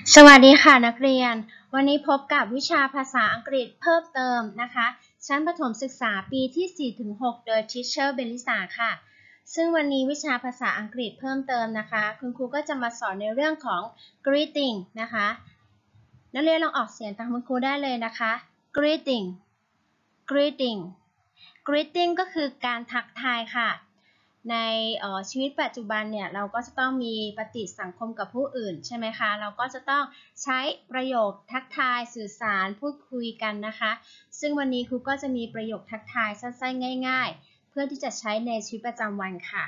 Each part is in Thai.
สวัสดีค่ะนักเรียนวันนี้พบกับวิชาภาษาอังกฤษเพิ่มเติมนะคะชั้นประถมศึกษาปีที่ 4-6 โดย Teacher เบลลิสาค่ะซึ่งวันนี้วิชาภาษาอังกฤษเพิ่มเติมนะคะคุณครูก็จะมาสอนในเรื่องของ greeting นะคะนักเรียนลองออกเสียงตามคุณครูได้เลยนะคะ greeting greeting greeting ก็คือการทักทายค่ะในชีวิตปัจจุบันเนี่ยเราก็จะต้องมีปฏิสังคมกับผู้อื่นใช่ไหมคะเราก็จะต้องใช้ประโยคทักทายสื่อสารพูดคุยกันนะคะซึ่งวันนี้ครูก็จะมีประโยคทักทายสั้นๆง่ายๆเพื่อที่จะใช้ในชีวิตประจำวันค่ะ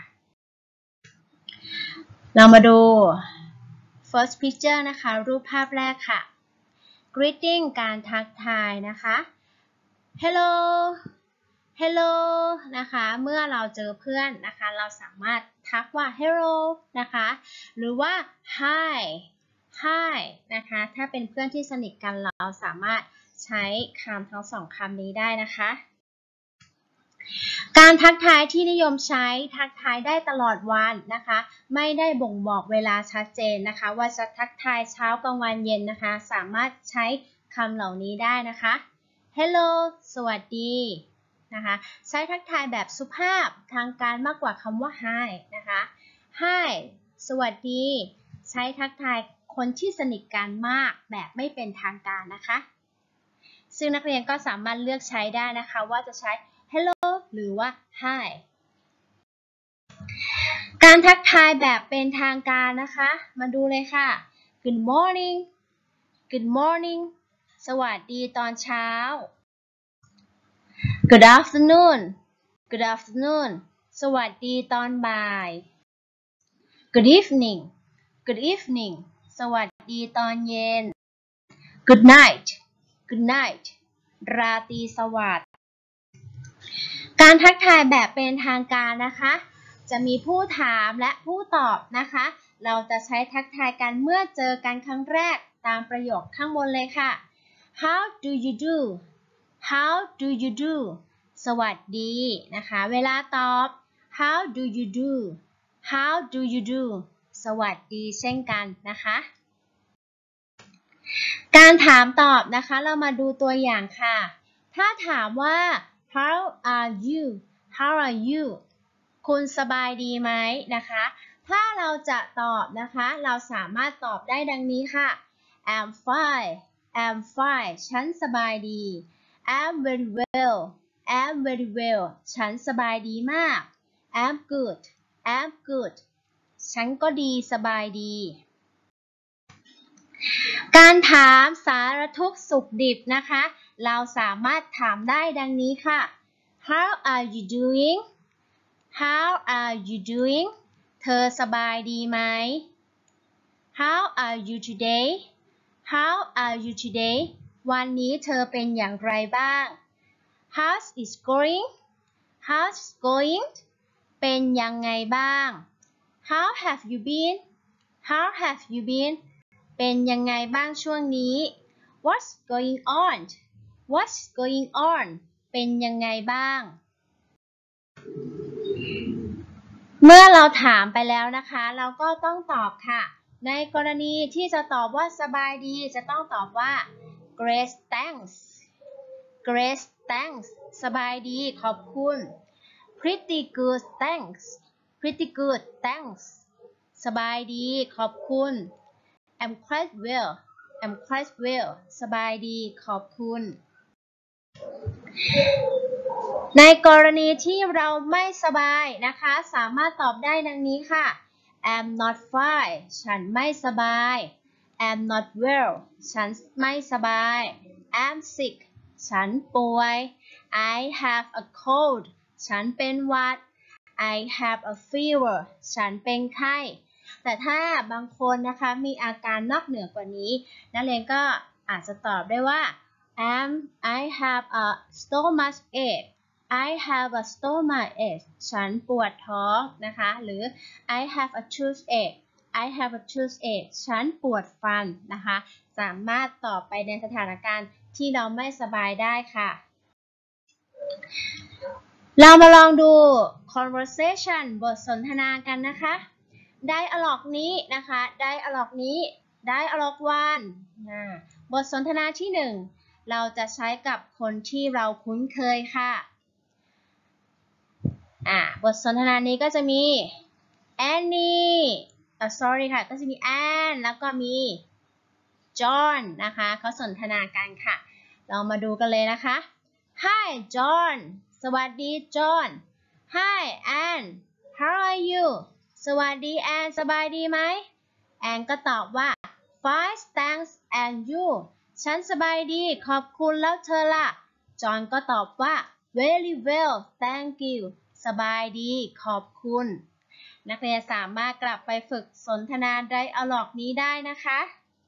เรามาดู first picture นะคะรูปภาพแรกค่ะ greeting การทักทายนะคะ hello hello นะคะเมื่อเราเจอเพื่อนนะคะเราสามารถทักว่า hello นะคะหรือว่า hi hi นะคะถ้าเป็นเพื่อนที่สนิทกันเราสามารถใช้คำทั้งสองคำนี้ได้นะคะการทักทายที่นิยมใช้ทักทายได้ตลอดวันนะคะไม่ได้บ่งบอกเวลาชัดเจนนะคะว่าจะทักทายเช้ากลางวันเย็นนะคะสามารถใช้คำเหล่านี้ได้นะคะ hello สวัสดีนะคะใช้ทักทายแบบสุภาพทางการมากกว่าคำว่า hi นะคะ hi สวัสดีใช้ทักทายคนที่สนิทกันมากแบบไม่เป็นทางการนะคะซึ่งนักเรียนก็สามารถเลือกใช้ได้นะคะว่าจะใช้ hello หรือว่า hi การทักทายแบบเป็นทางการนะคะมาดูเลยค่ะ good morning good morning สวัสดีตอนเช้าGood afternoon Good afternoon สวัสดีตอนบ่าย Good evening Good evening สวัสดีตอนเย็น Good night Good night ราตรีสวัสดิ์การทักทายแบบเป็นทางการนะคะจะมีผู้ถามและผู้ตอบนะคะเราจะใช้ทักทายกันเมื่อเจอกันครั้งแรกตามประโยคข้างบนเลยค่ะ How do you do How do you do สวัสดีนะคะเวลาตอบ How do you do How do you do สวัสดีเช่นกันนะคะการถามตอบนะคะเรามาดูตัวอย่างค่ะถ้าถามว่า How are you How are you คุณสบายดีไหมนะคะถ้าเราจะตอบนะคะเราสามารถตอบได้ดังนี้ค่ะ I'm fine I'm fine ฉันสบายดีI'm very well I'm very well ฉันสบายดีมาก I'm good I'm good ฉันก็ดีสบายดีการถามสารทุกข์สุขดิบนะคะเราสามารถถามได้ดังนี้ค่ะ How are you doing How are you doing เธอสบายดีไหม How are you today How are you today วันนี้เธอเป็นอย่างไรบ้าง How's it going How's it going เป็นยังไงบ้าง How have you been How have you been เป็นยังไงบ้างช่วงนี้ What's going on What's going on เป็นยังไงบ้างเมื่อเราถามไปแล้วนะคะเราก็ต้องตอบค่ะในกรณีที่จะตอบว่าสบายดีจะต้องตอบว่า Great thanks Great thanks สบายดีขอบคุณ Pretty good thanks Pretty good thanks สบายดีขอบคุณ I'm quite well I'm quite well สบายดีขอบคุณในกรณีที่เราไม่สบายนะคะสามารถตอบได้ดังนี้ค่ะ I'm not fine ฉันไม่สบาย I'm not well ฉันไม่สบาย I'm sick ฉันป่วย I have a cold ฉันเป็นหวัด I have a fever ฉันเป็นไข้แต่ถ้าบางคนนะคะมีอาการนอกเหนือกว่านี้นักเรียนก็อาจจะตอบได้ว่า I have a stomach ache I have a stomach ache ฉันปวดท้องนะคะหรือ I have a toothache I have a toothache ฉันปวดฟันนะคะสามารถตอบไปในสถานการณ์ที่เราไม่สบายได้ค่ะเรามาลองดู conversation บทสนทนากันนะคะ dialogue นี้นะคะ dialogue นี้ Dialogue 1 บทสนทนาที่ 1 เราจะใช้กับคนที่เราคุ้นเคยค่ะบทสนทนานี้ก็จะมี Annie sorry ค่ะก็จะมี Anne แล้วก็มี John นะคะเขาสนทนากันค่ะเรามาดูกันเลยนะคะ Hi John สวัสดี John Hi Anne How are you สวัสดี Anne สบายดีไหม Anne ก็ตอบว่า Fine thanks and you ฉันสบายดีขอบคุณแล้วเธอล่ะ John ก็ตอบว่า Very well thank you สบายดีขอบคุณนักเรียนสามารถกลับไปฝึกสนทนา Dialogue นี้ได้นะคะ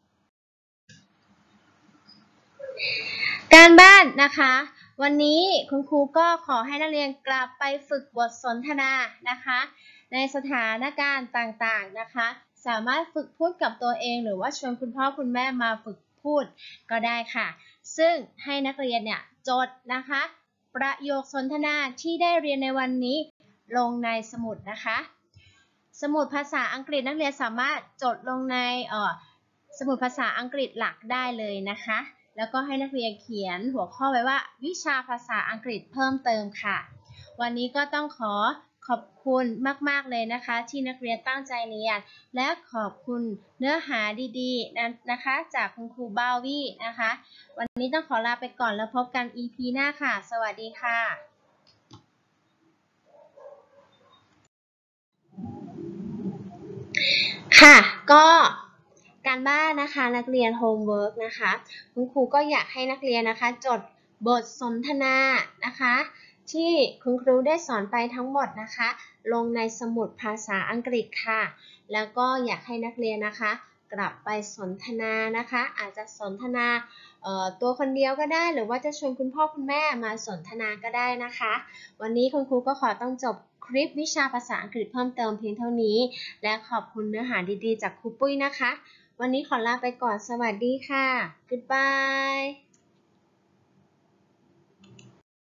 การบ้านนะคะวันนี้คุณครูก็ขอให้นักเรียนกลับไปฝึกบทสนทนานะคะในสถานการณ์ต่างๆนะคะสามารถฝึกพูดกับตัวเองหรือว่าชวนคุณพ่อคุณแม่มาฝึกพูดก็ได้ค่ะซึ่งให้นักเรียนเนี่ยจดนะคะประโยคสนทนาที่ได้เรียนในวันนี้ลงในสมุดนะคะสมุดภาษาอังกฤษนักเรียนสามารถจดลงในสมุดภาษาอังกฤษหลักได้เลยนะคะแล้วก็ให้นักเรียนเขียนหัวข้อไว้ว่าวิชาภาษาอังกฤษเพิ่มเติมค่ะวันนี้ก็ต้องขอบคุณมากๆเลยนะคะที่นักเรียนตั้งใจเรียนและขอบคุณเนื้อหาดีๆนะคะจากคุณครูบาวี่นะคะวันนี้ต้องขอลาไปก่อนแล้วพบกัน EP หน้าค่ะสวัสดีค่ะค่ะก็การบ้านนะคะนักเรียนโฮมเวิร์กนะคะคุณครูก็อยากให้นักเรียนนะคะจดบทสนทนานะคะที่คุณครูได้สอนไปทั้งหมดนะคะลงในสมุดภาษาอังกฤษค่ะแล้วก็อยากให้นักเรียนนะคะกลับไปสนทนานะคะอาจจะสนทนาตัวคนเดียวก็ได้หรือว่าจะชวนคุณพ่อคุณแม่มาสนทนาก็ได้นะคะวันนี้คุณครูก็ขอต้องจบคลิปวิชาภาษาอังกฤษเพิ่มเติมเพียงเท่านี้และขอบคุณเนื้อหาดีๆจากครูปุ้ยนะคะวันนี้ขอลาไปก่อนสวัสดีค่ะ Goodbye